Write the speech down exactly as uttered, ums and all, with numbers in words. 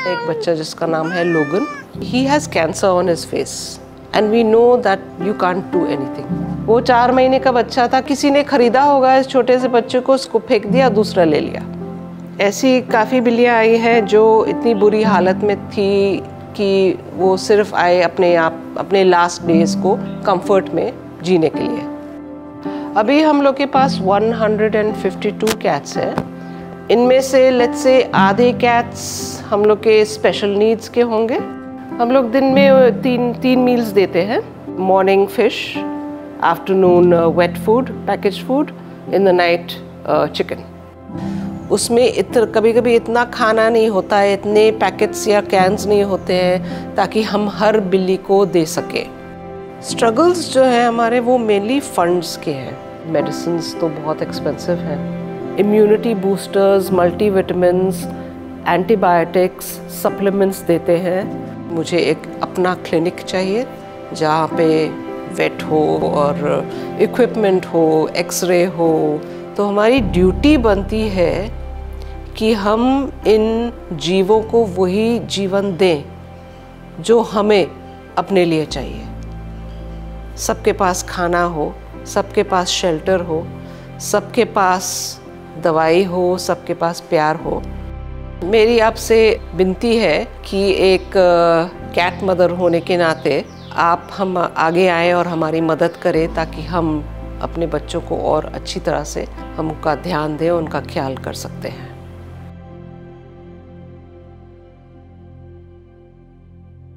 एक बच्चा जिसका नाम है Logan, he has cancer on his face and we know that you can't do anything. वो चार महीने का बच्चा था, किसी ने खरीदा होगा इस छोटे से बच्चे को, उसको फेंक दिया, दूसरा ले लिया। ऐसी काफ़ी बिल्लियाँ आई हैं जो इतनी बुरी हालत में थी कि वो सिर्फ आए अपने आप अपने लास्ट डेज को कंफर्ट में जीने के लिए। अभी हम लोग के पास एक सौ बावन कैट्स हैं। इनमें से लेट्स से आधे कैट्स हम लोग के स्पेशल नीड्स के होंगे। हम लोग दिन में तीन तीन मील्स देते हैं, morning fish, afternoon wet food, package food, in the night chicken. उसमें इतना कभी कभी इतना खाना नहीं होता है, इतने पैकेट्स या कैंस नहीं होते हैं ताकि हम हर बिल्ली को दे सके। स्ट्रगल्स जो है हमारे वो मेनली फंड्स के हैं। मेडिसिन्स तो बहुत एक्सपेंसिव हैं, immunity boosters, multivitamins, antibiotics, supplements देते हैं। मुझे एक अपना क्लिनिक चाहिए जहाँ पे वेट हो और इक्विपमेंट हो, एक्सरे हो। तो हमारी ड्यूटी बनती है कि हम इन जीवों को वही जीवन दें जो हमें अपने लिए चाहिए। सबके पास खाना हो, सबके पास शेल्टर हो, सबके पास दवाई हो, सबके पास प्यार हो। मेरी आपसे विनती है कि एक कैट मदर होने के नाते आप हम आगे आए और हमारी मदद करें ताकि हम अपने बच्चों को और अच्छी तरह से हम उनका ध्यान दें, उनका ख्याल कर सकते हैं।